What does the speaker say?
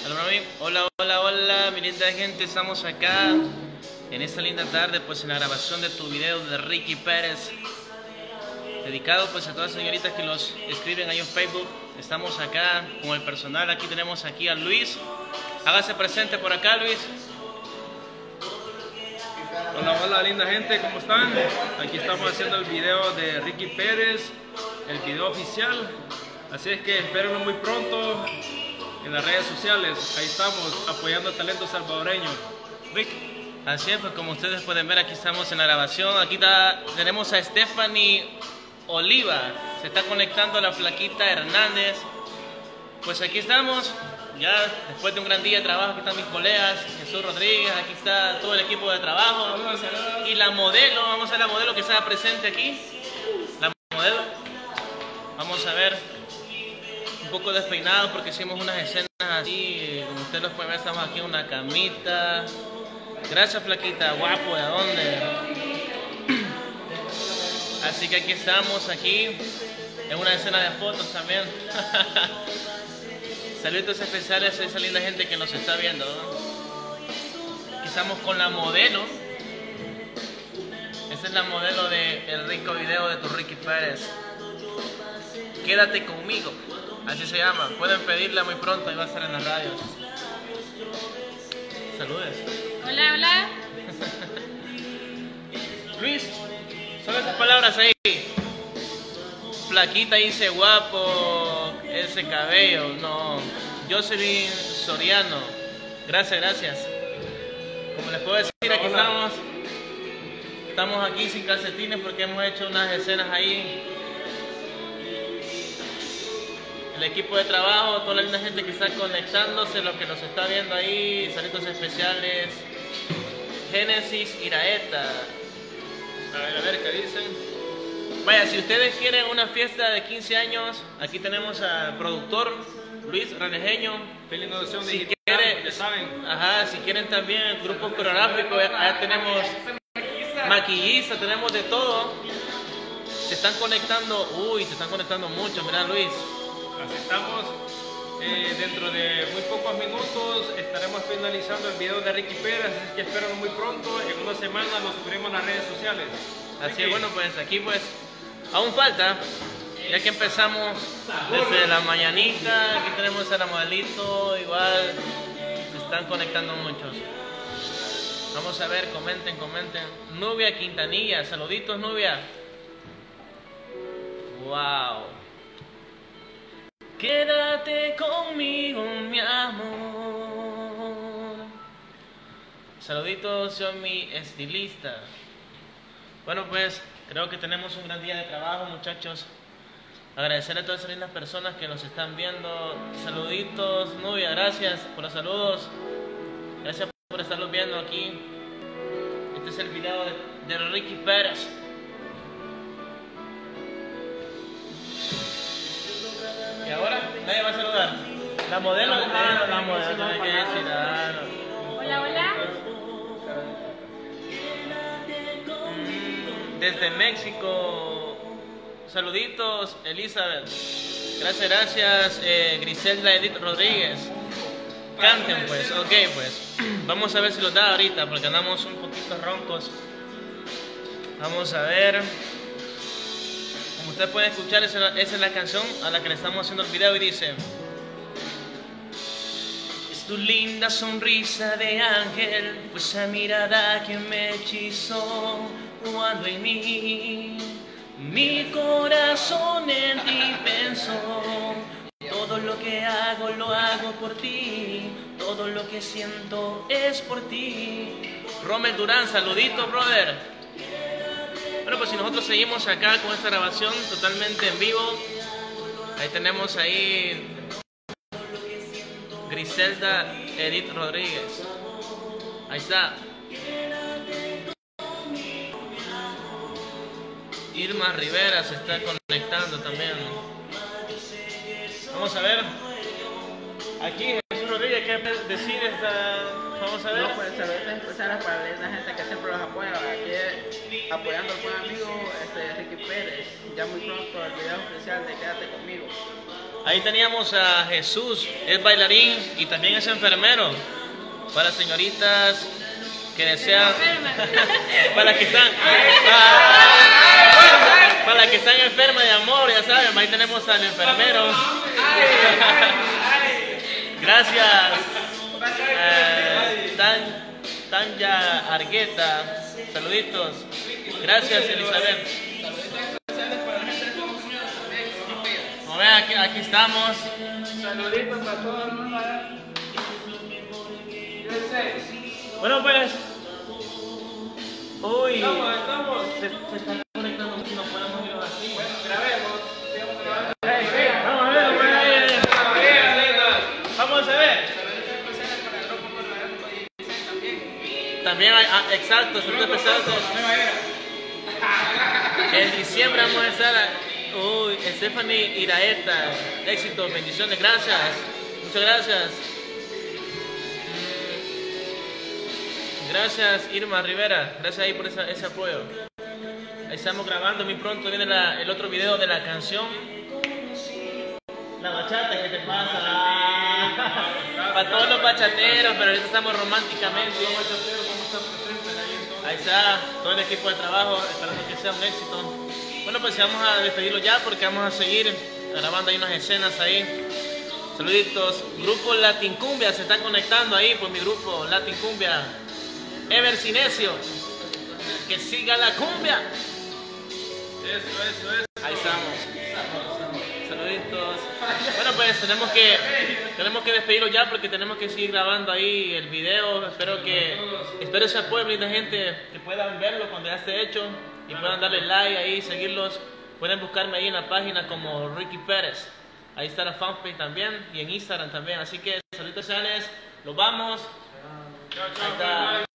Hola, hola, hola, mi linda gente, estamos acá en esta linda tarde, pues en la grabación de tu video de Ricky Pérez, dedicado pues a todas las señoritas que los escriben ahí en Facebook. Estamos acá con el personal, aquí tenemos aquí a Luis. Hágase presente por acá, Luis. Hola, hola linda gente, ¿cómo están? Aquí estamos haciendo el video de Ricky Pérez, el video oficial. Así es que espérenlo muy pronto en las redes sociales. Ahí estamos apoyando al talento salvadoreño. Rick. Así es, pues como ustedes pueden ver, aquí estamos en la grabación. Aquí tenemos a Stephanie Oliva, se está conectando a la flaquita Hernández. Pues aquí estamos, ya después de un gran día de trabajo. Aquí están mis colegas, Jesús Rodríguez, aquí está todo el equipo de trabajo. Y la modelo, vamos a ver la modelo que está presente aquí. La modelo, vamos a ver, un poco despeinado porque hicimos unas escenas así, como ustedes los pueden ver, estamos aquí en una camita. Gracias flaquita, guapo, ¿de dónde? Así que aquí estamos, aquí, en una escena de fotos también. Saludos especiales a esa linda gente que nos está viendo, ¿no? Aquí estamos con la modelo. Esta es la modelo del rico video de tu Ricky Pérez. Quédate conmigo, así se llama. Pueden pedirla muy pronto y va a estar en las radios. Saludes. Hola, hola. Luis, son esas palabras ahí. Flaquita dice guapo, ese cabello, no. Jocelyn Soriano, gracias, gracias. Como les puedo decir, aquí estamos aquí sin calcetines porque hemos hecho unas escenas ahí. El equipo de trabajo, toda la linda gente que está conectándose, los que nos está viendo ahí, saludos especiales. Génesis Iraeta. A ver qué dicen. Vaya, si ustedes quieren una fiesta de 15 años, aquí tenemos al productor Luis Renejeño. Feliz noción Si digital, quieren, ya saben. ajá, si quieren también el grupo coreográfico, allá tenemos maquillista, tenemos de todo. Se están conectando, se están conectando mucho, mira Luis. Así estamos. Dentro de muy pocos minutos estaremos finalizando el video de Ricky Pérez, así que espero muy pronto. En una semana lo subiremos a las redes sociales. Así es, bueno, pues aquí pues aún falta, ya que empezamos desde la mañanita. Aquí tenemos a la modelito, igual se están conectando muchos. Vamos a ver, comenten. Nubia Quintanilla, saluditos Nubia. Wow. Quédate conmigo, mi amor. Saluditos, soy mi estilista. Bueno, pues creo que tenemos un gran día de trabajo, muchachos. Agradecer a todas esas lindas personas que nos están viendo. Saluditos, Nubia, gracias por los saludos. Gracias por estarlos viendo aquí. Este es el video de Ricky Pérez. Y ahora nadie va a saludar. La modelo, la modelo tiene que decir. Hola, hola. Desde México, saluditos Elizabeth. Gracias, Griselda Edith Rodríguez. Canten pues, ok pues. Vamos a ver si los da ahorita porque andamos un poquito roncos. Vamos a ver. Como ustedes pueden escuchar, esa es la canción a la que le estamos haciendo el video y dice: es tu linda sonrisa de ángel, pues esa mirada que me hechizó cuando en mi corazón en ti pensó. Todo lo que hago lo hago por ti, todo lo que siento es por ti. Rommel Durán, saludito brother. Bueno, pues si nosotros seguimos acá con esta grabación totalmente en vivo, ahí tenemos ahí Griselda Edith Rodríguez. Ahí está. Irma Rivera se está conectando también. Vamos a ver. Aquí Jesús Rodríguez, ¿qué decide vamos a ver? No, pues saludos especiales para la gente que siempre los apoya. Aquí apoyando al buen amigo Ricky Pérez. Ya muy pronto el video oficial de Quédate Conmigo. Ahí teníamos a Jesús, es bailarín y también es enfermero. Para señoritas que desean, para las que están enfermas de amor, ya saben, ahí tenemos al enfermero. Gracias, Tanya Argueta, saluditos. Gracias, Elizabeth. Como ven, aquí estamos. Saluditos para todo el mundo. Bueno, pues. Uy. Estamos. Se están conectando mucho, no podemos irnos así. Grabemos. Vamos a ver, vamos a ver. También hay, exacto, saludos especiales. En diciembre vamos a estar. Uy, Stephanie Iraeta, éxitos, bendiciones, gracias. Muchas gracias. Gracias Irma Rivera, gracias ahí por ese apoyo. Ahí estamos grabando, muy pronto viene el otro video de la canción. La bachata, ¿qué te pasa? Para todos los bachateros, pero ahorita estamos románticamente. Ahí está, todo el equipo de trabajo, esperando que sea un éxito. Bueno, pues vamos a despedirlo ya porque vamos a seguir grabando ahí unas escenas ahí. Saluditos, grupo Latin Cumbia se está conectando ahí por mi grupo Latin Cumbia. Ever Cinesio, que siga la cumbia. Eso. Ahí estamos. Saluditos. Bueno, pues tenemos que despedirlo ya porque tenemos que seguir grabando ahí el video. Espero ese apoyo de la gente, que puedan verlo cuando ya esté hecho y puedan darle like ahí, seguirlos. Pueden buscarme ahí en la página como Ricky Pérez. Ahí está la fanpage también y en Instagram también. Así que saludos, los vamos. Chao, Ahí está.